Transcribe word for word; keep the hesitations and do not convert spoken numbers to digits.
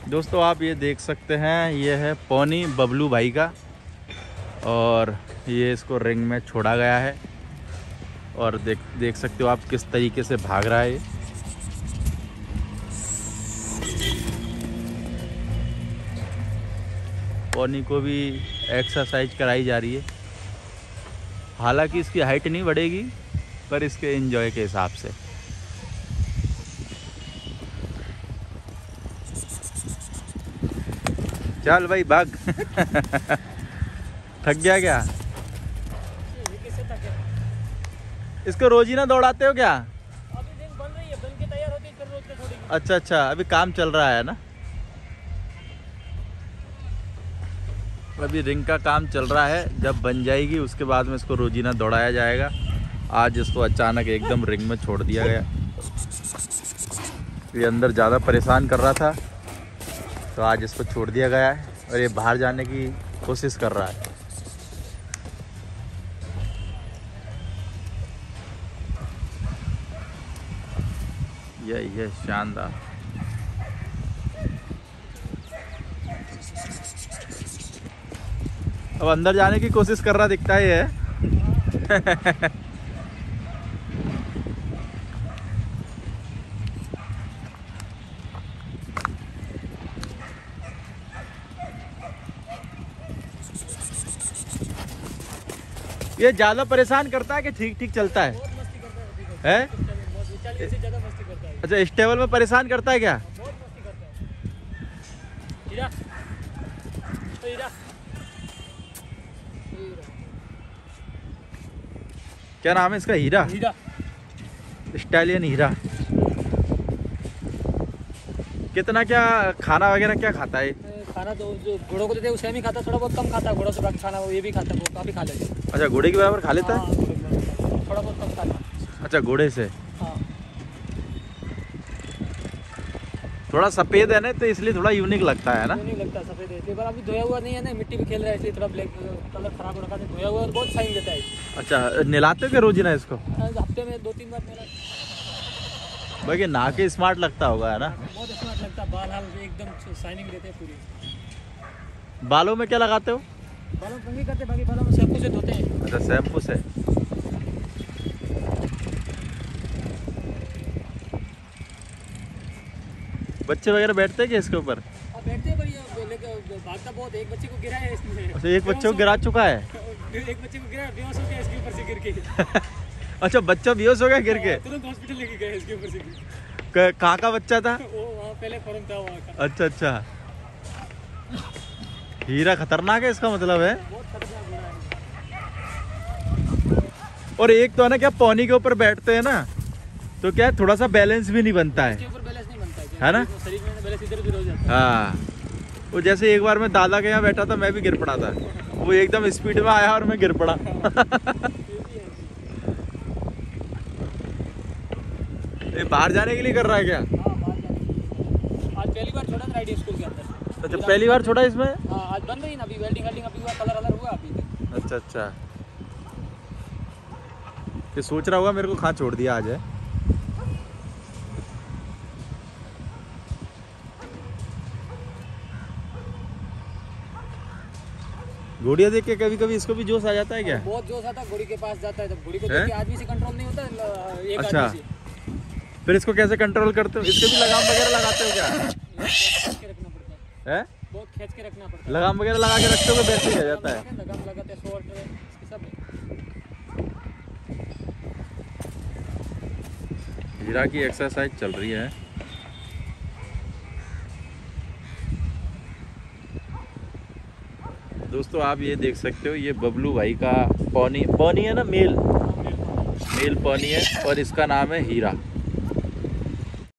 दोस्तों आप ये देख सकते हैं, ये है पौनी बबलू भाई का, और ये इसको रिंग में छोड़ा गया है। और देख देख सकते हो आप किस तरीके से भाग रहा है ये। पौनी को भी एक्सरसाइज कराई जा रही है। हालांकि इसकी हाइट नहीं बढ़ेगी, पर इसके एंजॉय के हिसाब से। चल भाई भाग। थक गया क्या? इसको रोज ही ना दौड़ाते हो क्या? अभी दिन बन रही है, बन के तैयार होती है, फिर रोज के थोड़ी। अच्छा अच्छा, अभी काम चल रहा है ना। अभी रिंग का काम चल रहा है, जब बन जाएगी उसके बाद में इसको रोजीना दौड़ाया जाएगा। आज इसको अचानक एकदम रिंग में छोड़ दिया गया। ये अंदर ज़्यादा परेशान कर रहा था, तो आज इसको छोड़ दिया गया है और ये बाहर जाने की कोशिश कर रहा है। यही है शानदार। अब अंदर जाने की कोशिश कर रहा दिखता ही है। ये ज्यादा परेशान करता है कि ठीक ठीक चलता है? बहुत मस्ती करता है, है? बहुत चालीस से ज्यादा मस्ती करता है। अच्छा, स्टेबल में परेशान करता है क्या? बहुत मस्ती करता है। हीरा, तो हीरा, क्या नाम है इसका? हीरा। हीरा। स्टाइलियन हीरा। कितना क्या खाना वगैरह क्या खाता है? खाना तो जो घोड़ों को देते हैं उसे ही खाता, थोड़ा बहुत कम खाता है। घोड़ों से बाकी खाना वो ये भी खाता है, वो काफी खा लेते हैं। अच्छा, घोड़े के बराबर खा लेता है? हाँ, थोड़ा बहुत कम खाता है। अच्छा, घोड़े से। हाँ, थोड़ा सफेद है ना, तो इसलिए थोड़ा यूनिक लगता है ना। नहीं लगता सफेद है, लेकिन अभी धोया हुआ नहीं है ना, मिट्टी भी खेल रहा है इसलिए थोड़ा ब्लैक कलर खराब हो रखा है। धोया हुआ और बहुत शाइन देता है। अच्छा, नहलाते हो क्या रोज ना इसको? हफ्ते में दो तीन बार मेरा। भाई नहा के स्मार्ट लगता होगा, है ना? बहुत स्मार्ट लगता है, बाल हाल एकदम शाइनिंग देते हैं पूरी। बालों में क्या लगाते हो? बालों कंघी करते, बाकी बालों में शैम्पू से धोते हैं। अच्छा, शैम्पू से। बच्चे वगैरह बैठते हैं क्या इसके ऊपर? अब बैठते हैं, पर ये लेके भागता बहुत है। एक बच्चे को गिरा है इसमें। अच्छा, एक बच्चे को गिरा चुका है। एक बच्चे को गिरा, बेहोश हो गया इसके ऊपर से गिर के। अच्छा, बच्चा बेहोश हो गया गिर के? तुरंत हॉस्पिटल लेके गए इसके ऊपर से। क- कहाँ का बच्चा था? वो वहाँ पहले फॉर्म था वहाँ का। अच्छा अच्छा, हीरा खतरनाक है इसका मतलब है। बहुत खतरनाक घोड़ा है। और एक तो है ना, क्या पौनी के ऊपर बैठते हैं ना, तो क्या है, थोड़ा सा बैलेंस भी नहीं बनता है, इसके ऊपर बैलेंस नहीं बनता है, है ना? शरीर में बैलेंस इधर उधर हो जाता है। हाँ, वो जैसे एक बार मैं दादा के यहाँ बैठा था, मैं भी गिर पड़ा था। वो एकदम स्पीड में आया और मैं गिर पड़ा। ये बाहर जाने के लिए कर रहा है क्या? हाँ, बाहर जाने। आज पहली बार छोड़ा था राइडिंग स्कूल के अंदर। अच्छा, पहली बार छोड़ा इसमें? हाँ, आज बन रही ना, अभी वेल्डिंग वेल्डिंग अभी हुआ, कलर वलर हुआ अभी तक। अच्छा अच्छा, ये सोच रहा होगा मेरे को कहाँ छोड़ दिया आज है। घोड़िया देख के कभी कभी इसको भी जोश आ जाता है क्या? बहुत जोश आता है, घोड़ी के पास जाता है तो घोड़ी को देख के आदमी से कंट्रोल नहीं होता है, एक अच्छा, आदमी से। फिर इसको कैसे कंट्रोल करते हो? इसके भी लगाम वगैरह लगाते हो क्या? खींच के रखना पड़ता है, है? बहुत खींच के रखना पड़ता है। लगाम वगैरह लगा के रखते हो, वैसे ही रह जाता है? लगाम लगाते हैं, शॉर्ट इसके सब। हीरा की एक्सरसाइज चल रही है। दोस्तों आप ये देख सकते हो, ये बबलू भाई का पौनी पौनी है ना, मेल मेल पौनी है, और इसका नाम है हीरा।